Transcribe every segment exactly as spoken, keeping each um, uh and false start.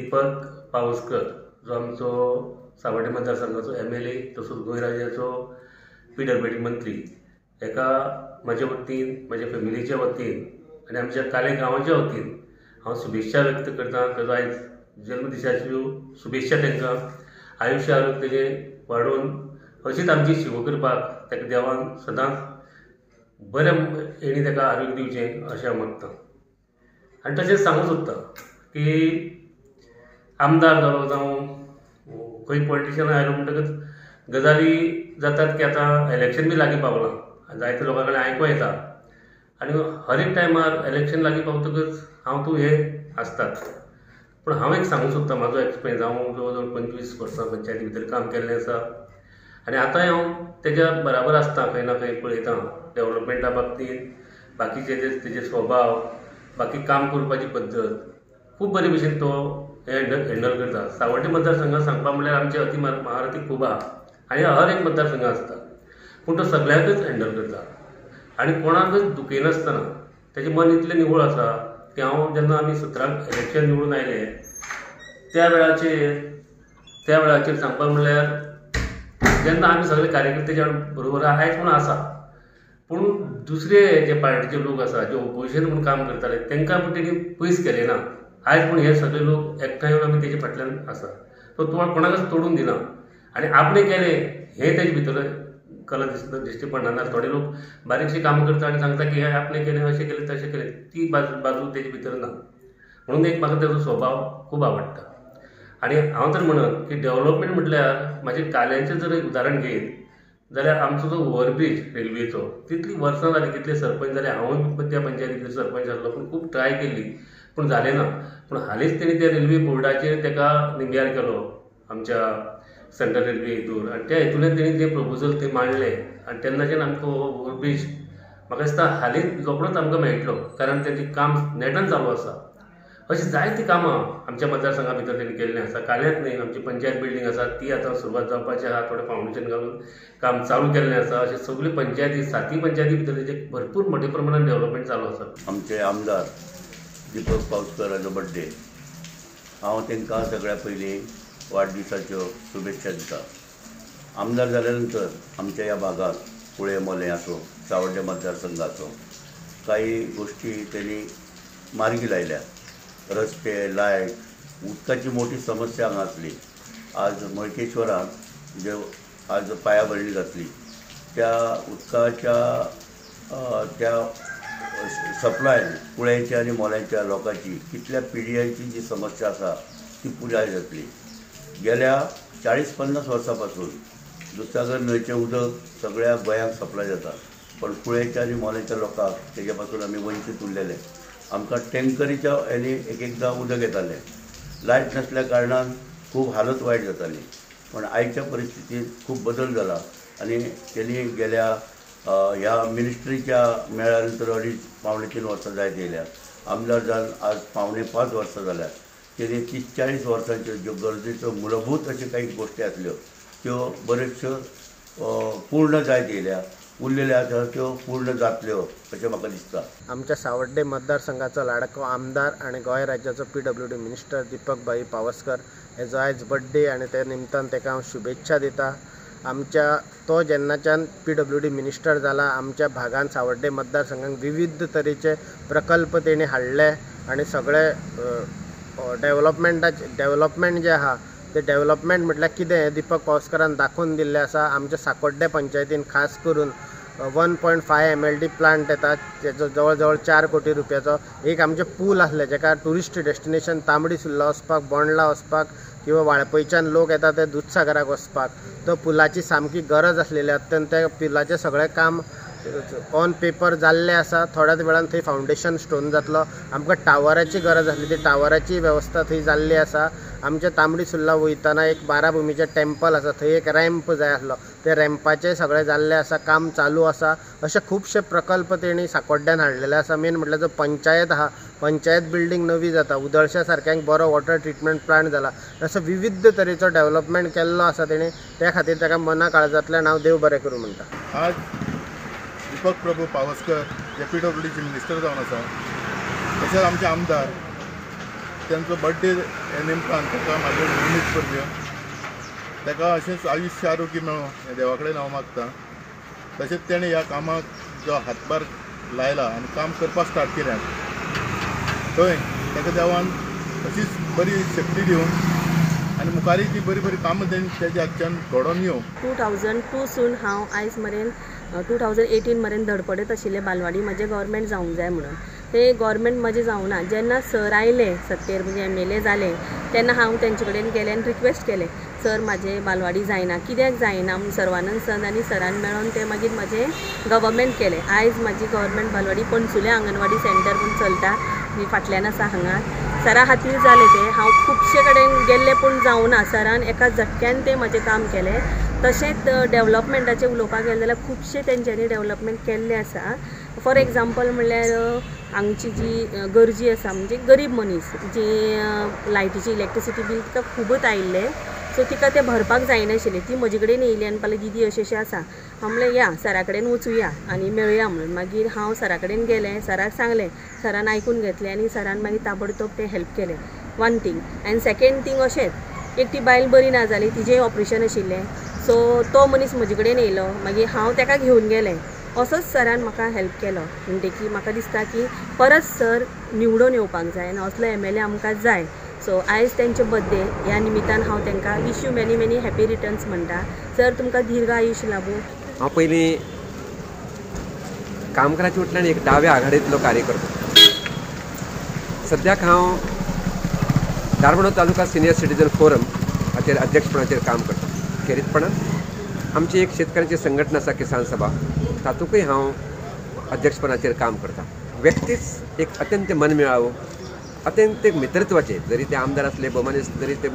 दीपक पावसकर जो आमचो सावड्डे मतदारसंघाचो M L A तसोच गोंय राज्याचो पी डब्ल्यू डी मंत्री एका म्हज्या वतीन म्हज्या फॅमिलीच्या वतीन आनी आमच्या काले गांवाच्या वतीन हांव शुभेच्छा व्यक्त करता। ताजो आयज जन्मदिसाच्यो शुभेच्छा तांकां आयुश्य आरोग्य तेजें वाडोवन अशीच आमची सेवा करपाक ताका देवान सदांच बरें हेणी ताका आरोग्य दिवचें अशें हांव मागतां। आनी तशेंच सांगूंक सोदता की आमदार जालो जावं खंय पॉलिटिशियन आयलो म्हणटकच गजाली जातात की आतां इलेक्शन बी लागीं पावलां, जायते लोकां कडेन आयकूं येता आनी हर एक टायमार इलेक्शन लागीं पावतकच हांव तूं हे आसतात। पूण हांव एक सांगूंक सोदता म्हाजो एक्सपिरियन्स। हांव जवळ जवळ पंचवीस वर्सां पंचायती भितर काम केल्लें आसा आनी आतांय हांव तेज्या बराबर आसता, खंय ना खंय पळयता डेवलपमेंटा बाबतींत, बाकीचे तेजे स्वभाव, बाकी काम करपाची पद्दत खूब बरे भशेन तो हँडल हँडल करता। सावड्डे मतदारसंघात सांगपा म्हणल्यार आमचे अति महारथी खूब आहा आनी हर एक मतदारसंघ आसता, पूण तो सगळ्याकच हँडल करता आनी कोणाकच दुखयनासतना तेजें मन इतलें निवळ आसा की हांव जेन्ना आमी सतराक इलेक्शन निवडून आयले त्या वेळाचेर त्या वेळाचेर सांगपा म्हणल्यार जेन्ना आमी सगळे कार्यकर्त्याच्या बरोबर आयज पूण आसा, पूण दुसरे जे पार्टीचे लोक आसा जे ओपोजिशन म्हणून काम करताले तांकां पूण तेणी पयस केलें ना। आयज पूण हे सगळे लोक एकठांय येवन आमी तेजे फाटल्यान आसा, तो तुका कोणाकच तोडून दिना आनी आपणें केलें हें तेजे भितर कला दिसता दिश्टी पडना। थोडे लोक बारीकशी कामां करता आनी सांगता की हे आपणें केलें अशें केलें तशें केलें, ती बाजू बाजू तेजे भितर ना। म्हणून एक म्हाका तेजो स्वभाव खूब आवडटा आनी हांव तर म्हणत की डेवलपमेंट म्हटल्यार म्हाजे काल्यांचें जर उदाहरण घेत जाल्यार आमचो जो ओवरब्रीज रेल्वेचो तितली वर्सां जाली, कितले सरपंच जाले, हांवूय त्या पंचायतीचो सरपंच आसलो पूण खूब ट्राय केली पूण जालें ना। पूण हालींच तेणी त्या रेल्वे बोर्डाचेर ताका निम्यार केलो आमच्या सेंट्रल रेल्वे हितूर आनी त्या हितूंतल्यान तेणी तें प्रपोजल थंय मांडलें आनी तेन्नाच्यान आमकां ओवरब्रीज म्हाका दिसता हालींच रोखडोच आमकां मेळटलो, कारण तेजें काम नेटान चालू आसा। अशीं जायतीं कामां आमच्या मतदारसंघा भितर तेणी केल्लीं आसा। काल्याच न्हय, आमची पंचायत बिल्डींग आसा ती आतां सुरवात जावपाची आहा, थोडें फावंडेशन घालून काम चालू केल्लें आसा। अशें सगळ्यो पंचायती सातूय पंचायती भितर तेजें भरपूर मोठ्या प्रमाणात डेवलपमेंट चालू आसा। आमचे आमदार दीपक पावसकराचो बर्थडे, हांव तांकां सगळ्या पयलीं वाडदिसाच्यो शुभेच्छा दिता। आमदार जाल्या नंतर आमच्या ह्या भागात कुळे मोले आसूं सावड्डे मतदारसंघाचो काही गोष्टी त्यांनी मार्गी लायल्या। रस्ते, लायट, उदकाची मोठी समस्या हांगा आसली। आज मळकेश्वरांत जे आज पायाभरणी जातली त्या उदकाच्या त्या सप्लाय कुळ्याच्या आनी मोल्याच्या लोकांची कितल्या पिढयांची जी समस्या आसा ती पुराय जातली। गेल्या चाळीस पन्नास वर्सां पासून दुधसागर न्हंयचें उदक सगळ्या गोंयांक सप्लाय जाता, पण कुळ्याच्या आनी मोल्याच्या लोकांक तेजे पासून आमी वंचीत उरलेले। आमकां टँकरीच्या हेणी एक एकदां उदक येतालें, लायट नासल्या कारणान खूब हालत वायट जाताली। पण आयच्या परिस्थितींत खूब बदल जाला आनी तेणी गेल्या ह्या मिनिस्ट्रीच्या मेळ्या नंतर अडीच पावणे तीन वर्सां जायत येयल्या। आमदार जावन आज पावणे पांच वर्सां जाल्यात। तेणी तीस चाळीस वर्सांच्यो ज्यो गरजेच्यो मूलभूत अश्यो काही गोश्टी आसल्यो त्यो बऱ्योचश्यो पूर्ण जायत येयल्या, उरलेल्या आसा त्यो पूर्ण जातल्यो अशें म्हाका दिसता। आमच्या सावड्डे मतदारसंघाचो लाडको आमदार आनी गोंय राज्याचो P W D minister Deepak Bhai Pawaskar हेजो आयज बर्थडे आनी ते निमतान ताका हांव शुभेच्छा दिता। आमच्या तो जेन्नाच्यान पी डब्ल्यू डी मिनिस्टर जाला आमच्या भागांत सावड्डे मतदारसंघात विविध तरेचे प्रकल्प तेणी हाडले आनी सगळे डेवलपमेंटाचे डेवलपमेंट जे आहा ते डेवलपमेंट म्हटल्यार कितें हें दीपक पावसकरान दाखोवन दिल्लें आसा। आमच्या साकोड्डे पंचायतीन खास करून one point five M L D plant येता तेजो जवळ जवळ चार कोटी रुपयाचो एक आमचें पूल आसलें जेका ट्युरिस्ट डेस्टिनेशन तांबडी सुर्ला वचपाक, बोंडला वचपाक किंवा वाळपयच्यान लोक येता ते दुधसागराक वचपाक, तो पुलाची सामकी गरज आसलेली अत्यंत त्या पुलाचें सगळें काम ऑन पेपर जाल्लें आसा। थोड्याच वेळान थंय फावंडेशन स्टोन जातलो। आमकां टावराची गरज आसली ती टावराची वेवस्था थंय जाल्ली आसा। आमच्या तांबडी सुर्ला वयतना एक बाराभुमीचें टेम्पल आसा, थंय एक रॅम्प जाय आसलो, ते रॅम्पाचें सगळें जाल्लें आसा, काम चालू आसा। अशे खुबशे प्रकल्प तेणी साकोड्ड्यान हाडलेले आसा। मेन म्हटल्यार जो पंचायत आहा, पंचायत बिल्डींग नवी जाता, उदळशा सारक्यांक बरो वॉटर ट्रिटमेंट प्लांट जाला, असो विविध तरेचो डेवलपमेंट केल्लो आसा तेणी। त्या खातीर ताका मना काळजांतल्यान हांव देव बरें करूं म्हणटा। आज दीपक प्रभू पावसकर जे पी डब्ल्यू डीचे मिनिस्टर जावन आसा, तशेंच आमचे आमदार त्यांचो बर्थडे निमतान ताका म्हाज्यो उर्मीत परब्यो ताका अशेंच आयुश्य आरोग्य मेळो हें देवा कडेन हांव मागतां. तशेंच तेणें ह्या कामाक जो हातभार लायला आनी काम करपाक स्टार्ट केल्या थंय ताका देवान अशीच बरी शक्ती दिवन आनी मुखारी जी बरी बरी कामां तेणी तेज्या हातच्यान घडोवन येवं. टू थावजंड टू सून हांव आयज मेरेन टू थावजंड एटीन मेरेन धडपडत आशिल्लें बालवाडी म्हजें गव्हर्मेंट जावंक जाय म्हणून. ते गव्हर्मेंट म्हजें जावना. जेन्ना सर आयले सत्तेर म्हणजे एम एल ए जाले तेन्ना हांव तेंचे कडेन गेलें आनी रिक्वेस्ट केलें, सर म्हाजें बालवाडी जायना. कित्याक जायना म्हूण सर्वानंद सर आनी सरान मेळोन तें मागीर म्हाजें गव्हर्मेंट केलें. आयज म्हाजी गव्हर्मेंट बालवाडी पणसुले आंगणवाडी सेंटर म्हूण चलता, मी फाटल्यान आसा हांगा. सरा खातीर जालें तें. हांव खुबशे कडेन गेल्लें पूण जावना. सरान एका झटक्यान तें म्हाजें काम केलें. तशेंच डेवलॉपमेंटाचें उलोवपाक गेलें जाल्यार खुबशे तेंच्यांनी डेवलॉपमेंट केल्लें आसा. फॉर एग्जाम्पल म्हणल्यार हांगची जी गरजी आसा म्हणजे गरीब मनीस जी लायटीची इलेक्ट्रिसिटी बील तिका खूबच आयिल्लें, सो तिका तें भरपाक जायनाशिल्लें. ती म्हजे कडेन येयली आनी पाले दीदी अशें अशें आसा. हांव म्हणलें या सरा कडेन वचुया आनी मेळुया म्हणून. मागीर हांव सरा कडेन गेलें, सराक सांगलें, सरान आयकून घेतलें आनी सरान मागीर ताबडतोब तें हेल्प केलें. One thing. आनी सेकेंड थींग अशेंच एक ती बायल बरी ना जाली, तिजेंय ऑपरेशन आशिल्लें, सो तो मनीस म्हजे कडेन येयलो. मागीर हांव ताका घेवन गेलें. असोच सरान म्हाका हेल्प केलो. म्हणटकीर म्हाका दिसता की परत सर निवडून येवपाक जाय आनी असलो एम एल ए आमकां जाय. सो आयज तेंचे बर्थडे ह्या निमित्तान हांव तांकां wish you many many happy returns म्हणटा. सर तुमकां दीर्घ आयुश्य लाभूं. हांव पयलीं कामकाराच्या वटल्यान एक दाव्या आघाडींतलो कार्यकर्तो. सद्याक हांव Darbandora taluka senior citizen forum हाचेर अध्यक्षपणाचेर काम करता. खेरीतपणान आमची एक शेतकारांची संघटना आसा किसान सभा, तातूंतय हांव अध्यक्षपणाचेर काम करता. व्यक्तीच एक अत्यंत मनमेळावो, अत्यंत एक मित्रत्वाचे, जरी ते आमदार असले, भोवमानीस जरी ते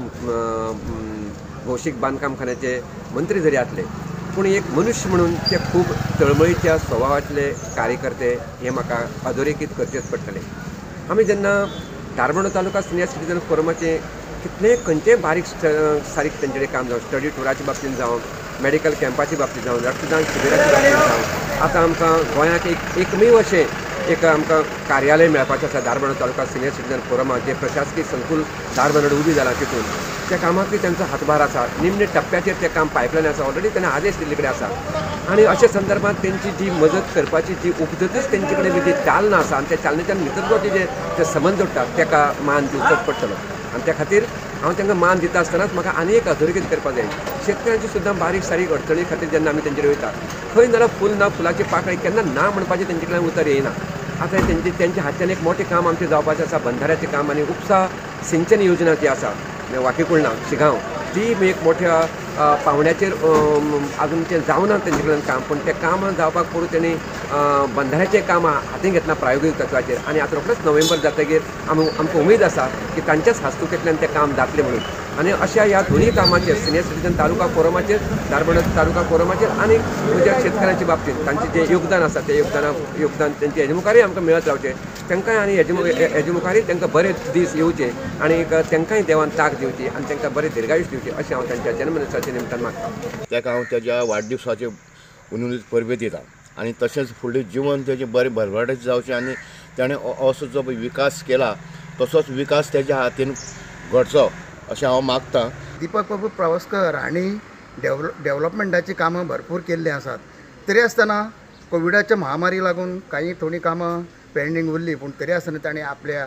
भौशीक बांदकाम खात्याचे मंत्री जरी असले, पूण एक मनुष्य म्हणून ते खूब तळमळीच्या स्वभावातले कार्यकर्ते हे म्हाका अधोरेखीत करचेच पडटले. आमी जेन्ना दारबांदोळ तालुका सिनियर सिटीजन फोरमाचे कितलेंय खंयचेय बारीक सारीक तेंचे काम जावं, स्टडी टुराच्या बाबतींत जावं, मेडिकल कॅम्पाच्या बाबतींत जावं, रक्तदान शिबिराच्या बाबतींत जावं, आतां आमकां गोंयांत एक एकमेव अशें एक आमकां कार्यालय मेळपाचें आसा दारबांदोळ तालुका सिनियर सिटीजन फोरमात, जे प्रशासकीय संकुल दारबांदोळ उबी जालां. तितून त्या कामाकूय तेंचो हातभार आसा. निमणे टप्प्याचेर तें काम पायपलायन आसा, ऑलरेडी तेणें आदेश दिल्ले कडेन आसा. आनी अशा संदर्भात तेंची जी मदत करपाची जी उपजतच तेंचे कडेन जी चालना आसा आनी त्या चालनेच्यान मित्रत्वाचे जे ते संबंध जोडटात ताका मान दिवचोच पडटलो. आनी त्या खातीर हांव तांकां मान दिता आसतनाच म्हाका आनी एक अधोरेखीत करपाक जाय. शेतकऱ्यांची सुद्दां बारीक सारीक अडचणी खातीर जेन्ना आमी तेंचेर वयता, खंय नाल्यार फूल ना फुलाची पाकळी केन्ना ना म्हणपाचें तेंचे कडल्यान उतर येयना. आतां तेंचे तेंच्या हातच्यान एक मोठें काम आमचें जावपाचें आसा, बंधाऱ्याचें काम आनी उपसा सिंचन योजना जी आसा वाकीकुळणा शिगांव, ती एक मोठ्या पावण्याचेर अजून तें जावना तेंचे कडल्यान काम, पूण तें काम जावपाक पडून तेणी बंधाऱ्याचें काम हातीन घेतलां प्रायोगीक तत्वाचेर. आनी आतां रोखडेंच नोव्हेंबर जातकीर आमी आमकां उमेद आसा की तांच्याच हस्तुकेंतल्यान तें काम जातलें म्हणून. आनी अशा ह्या दोनूय कामाचेर सिनियर सिटीजन तालुका फोरमाचेर, दारबांदोळ तालुका फोरमाचेर आनी म्हज्या शेतकारांच्या बाबतींत तांचें जें योगदान आसा तें योगदाना योगदान तेंचे हेजे मुखारय आमकां मेळत रावचें. तांकांय आनी हेजे हेजे मुखारय तांकां बरे दीस येवचे आनी तांकांय देवान तांक दिवची आनी तांकां बरें दीर्घायुश्य दिवचें अशें हांव तांच्या जन्मदिसाच्या निमतान मागतां. ताका हांव तेज्या वाडदिवसाचे उनुलीत परबे दितां आनी तशेंच फुडलें जिवन तेजें बरें भरभराटीत जावचें आनी ताणें असो जो विकास केला तसोच विकास तेज्या हातीन घडचो अशें हांव मागतां. दीपक प्रभू प्रवस्कर हांणी डेव्हल डेव्हलपमेंटाची कामां भरपूर केल्लीं आसात. तरी आसतना कोविडाच्या महामारी लागून काही थोडी कामां पेंडींग उरलीं, पूण तरी आसतना ताणें आपल्या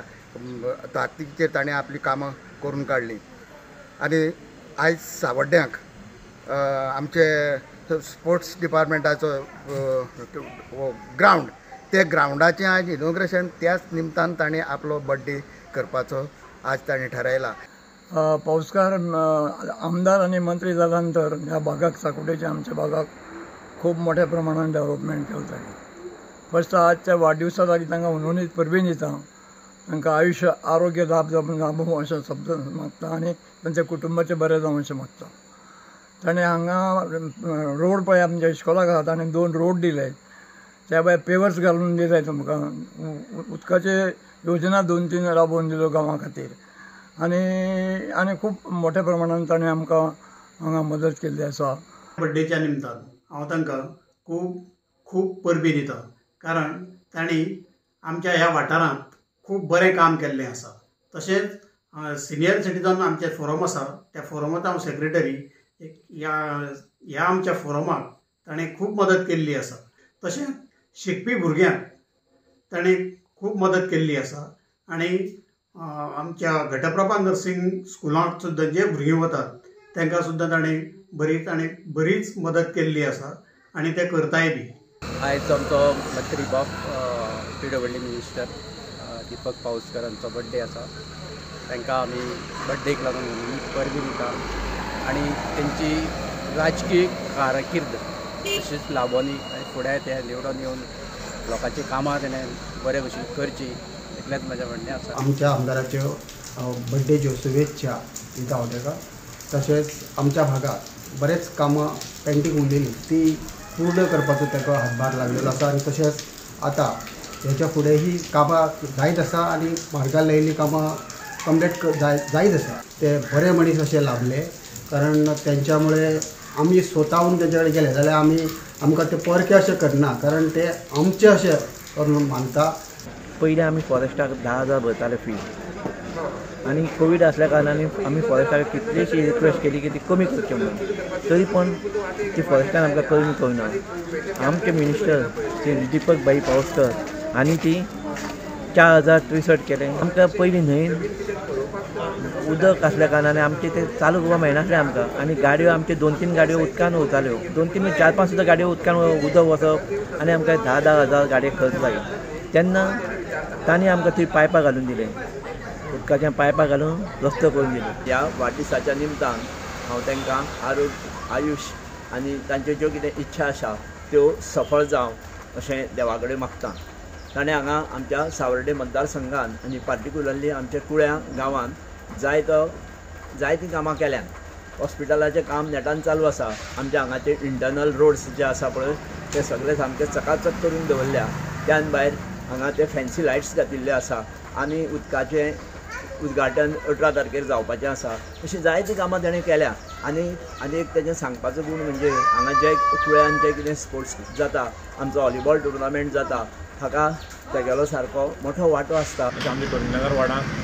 ताकतीचेर ताणें आपली कामां करून काडलीं. आनी आयज सावड्ड्यांक आमचे स्पोर्ट्स डिपार्टमेंटाचो ग्रावंड, ते ग्रावंडाचें आज इनॉग्रेशन त्याच निमतान ताणें आपलो बर्थडे करपाचो आज ताणें थारायला. पावसकार आमदार आणि मंत्री जाल्यानंतर ह्या भागाक साकोडेच्या आमच्या भागाक खूब मोठ्या प्रमाणात डेव्हलपमेंट केलं ताणें. फर्स्ट आजच्या वाडदिवसा लागीं तांकां उनोनीत परबी दिता, तांकां आयुश्य आरोग्य लाभ लाभूं अशें शब्द मागता आनी तांच्या कुटुंबाचें बरें जावं अशें मागता. ताणें हांगा रोड पळय आमच्या इस्कॉलाक आसा ताणें दोन रोड दिले, त्या भायर पेवर्स घालून दिले तुमकां, उदकाचे योजना दोन तीन राबोवन दिल्यो गांवां खातीर आनी आनी खूब मोठ्या प्रमाणांत ताणें आमकां हांगा मदत केल्ली आसा. बर्थडेच्या निमतान हांव तांकां खूब खूब परबी दिता, कारण तांणी आमच्या ह्या वाठारांत खूब बरें काम केल्लें आसा. तशेंच सिनियर सिटीजन आमचे फोरम आसा त्या फोरमांत हांव सेक्रेटरी. ह्या ह्या आमच्या फोरमाक ताणें खूब मदत केल्ली आसा. तशेंच शिकपी भुरग्यांक ताणें खूब मदत केल्ली आसा. आनी आमच्या घटप्रभा नर्सिंग स्कुलांत सुद्दां जे भुरगीं वतात तांकां सुद्दां ताणें बरी ताणें बरीच मदत केल्ली आसा आनी ते करताय बी. आयज आमचो मंत्री बाब पीडब्ल्यूडी मिनिस्टर दिपक पावसकर हांचो बर्थडे आसा. तांकां आमी बर्थडेक लागून परबी दिता आनी तेंची राजकीय कारकीर्द तशीच लाबोनी आनी फुडें ते निवडून येवन लोकांची कामां तेणें बरे भशेन करची इतलेंच म्हजें म्हणणें आसा. आमच्या आमदाराच्यो बर्थडेच्यो शुभेच्छा दिता हांव ताका. तशेंच आमच्या भागात बरेच कामां पेंडींग उरलेलीं ती पूर्ण करपाचो ताका हातभार लागलेलो आसा. आनी तशेंच आतां हेच्या फुडें ही कामां जायत आसा आनी मार्गार लायिल्लीं कामां कंप्लीट जाय जायत आसा. ते बरे मनीस अशे लाभले कारण त्यांच्यामुळे आमी स्वताहून तेंचे कडेन गेले जाल्यार आमी आमकां ते परके अशें करना कारण ते आमचे अशें करून मानता. पयलीं आमी फॉरेस्टाक धा हजार भरताले फी आनी कोवीड आसल्या कारणान आमी फॉरेस्टाक कितलीशी रिक्वेस्ट केली की ती कमी करची म्हणून तरी पण ती फॉरेस्टान आमकां कमी कळना. आमचे मिनिस्टर श्री दिपक भाई पावसकर आनी ती चार हजार त्रेसठ केले. आमकां पयलीं न्हंयेन उदक आसल्या कारणान आमचे ते चालू करपाक मेळनासलें आमकां आनी गाडयो आमचे दोन तीन गाडयो उदकान वताल्यो. दोन तीन चार पांच सुद्दां गाडयो उदकान उदक वचप आनी आमकां धा धा हजार गाडये खर्च लागले. तेन्ना तांणी आमकां थंय पायपां घालून दिले, उदकाचें पायपां घालून रस्तो करून दिले. ह्या वाडदिसाच्या निमतान हांव तांकां आरोग्य आयुश आनी तांच्यो ज्यो कितें इच्छा आसा त्यो सफळ जावं अशें देवा कडेन मागता. ताणें हांगा आमच्या सावर्डे मतदारसंघान आनी पार्टिक्युलरली आमच्या कुळ्या गांवांत जायतो जायतीं कामां केल्यात. हॉस्पिटलाचें काम नेटान चालू आसा. आमच्या हांगाचे इंटरनल रोड्स जे आसा पळय ते सगळे सामके चकाचक करून दवरल्या. त्यान भायर हांगा ते फॅन्सी लायट्स घातिल्ले आसा आनी उदकाचें उद्घाटन अठरा तारखेर जावपाचें आसा. अशीं जायतीं कामां ताणें केल्या. आनी आनी एक तेजें सांगपाचो गूण म्हणजे हांगा जे कुळ्यान जे कितें स्पोर्ट्स जाता, आमचो व्हॉलीबॉल टुर्नामेंट जाता, हाका तेगेलो सारको मोठो वांटो आसता. आमच्या करीमनगर वार्डांत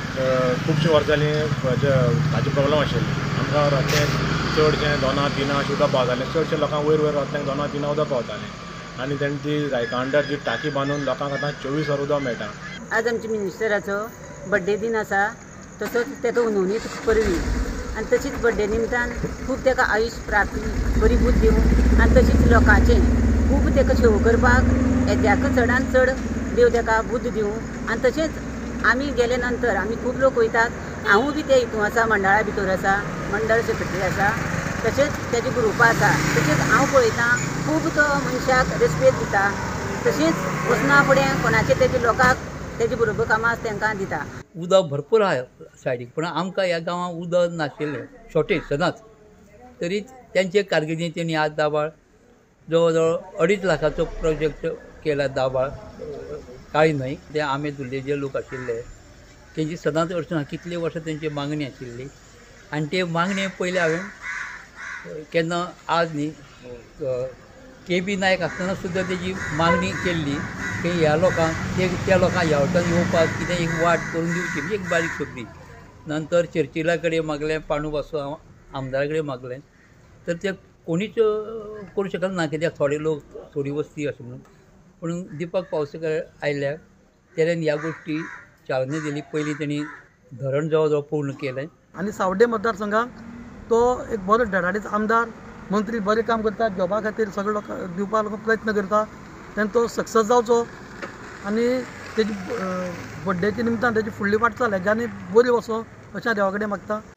खुबशीं वर्सांनी उदकाची प्रॉब्लम आशिल्ली. आमकां रस्त्याक चडशें दोना तिनां अशें उदक पावतालें. चडशे लोकांक वयर वयर रस्त्याक दोना तिनां उदक पावतालें आनी तेणें ती जायका अंडर जी टाकी बांदून लोकांक आतां चोवीस वर उदक मेळटा. आज आमच्या मिनिस्टराचो बर्थडे दिन आसा. तसोच तेका उनवणी परवी आनी तशीच बर्थडे निमतान खूब तेका आयुश प्राप्ती बरी बूद दिवं आनी तशीच लोकांचें खूब तेका शेव करपाक येद्याक चडान चड देव तेका बूद दिवं. आनी तशेंच आमी गेले नंतर आमी खूब लोक वयतात. हांवूय बी ते हितून आसा, मंडळा भितर आसा, मंडळ सेक्रेटरी आसा, तशेंच तेजे ग्रुपा आसा. तशेंच हांव पळयतां खूब तो मनशाक रेस्पेद दिता. तशेंच वचना फुडें कोणाचे तेजे लोकांक तेजे बरोबर कामां तांकां दिता. उदक भरपूर आहा सायडीक पूण आमकां ह्या गांवांत उदक नाशिल्लें, शॉर्टेज सदांच. तरी तेंचे कारकिर्दीत तेणी आज दाबाळ जवळ जवळ अडीच लाखाचो प्रोजेक्ट केला. दाबाळ काळी न्हंय ते आमे दुल्ले जे लोक आशिल्ले तेंची सदांच अडचण कितली वर्सां तेंची मागणी आशिल्ली आनी ते मागणे पयले हांवें केन्ना आज न्ही के बी नायक आसतना सुद्दां तेजी मागणी केल्ली की ह्या लोकांक ते त्या लोकांक ह्या वटेन येवपाक कितें एक वाट करून दिवची, म्हणजे एक बारीक सोपी. नंतर चर्चिला कडेन मागलें, पांडू वासो आमदारा कडेन मागलें, तर ते कोणीच करूं शकना ना कित्याक थोडे लोक थोडी वस्ती अशें म्हणून. पूण दिपक पावसेकर आयल्यार तेणेन ह्या गोश्टी चालना दिली. पयलीं तेणी धरण जवळ जवळ पूर्ण केलें आनी सावड्डे मतदारसंघाक तो एक बरो धडाडीचो आमदार, मंत्री बरें काम करता, जॉबा खातीर सगळे लोक दिवपाक प्रयत्न करता. तेन्ना तो सक्सेस जावचो आनी तेजी बर्थडेच्या निमतान तेजी फुडली वाटचाल हेज्यानी बरी वचो अशें देवा कडेन मागता.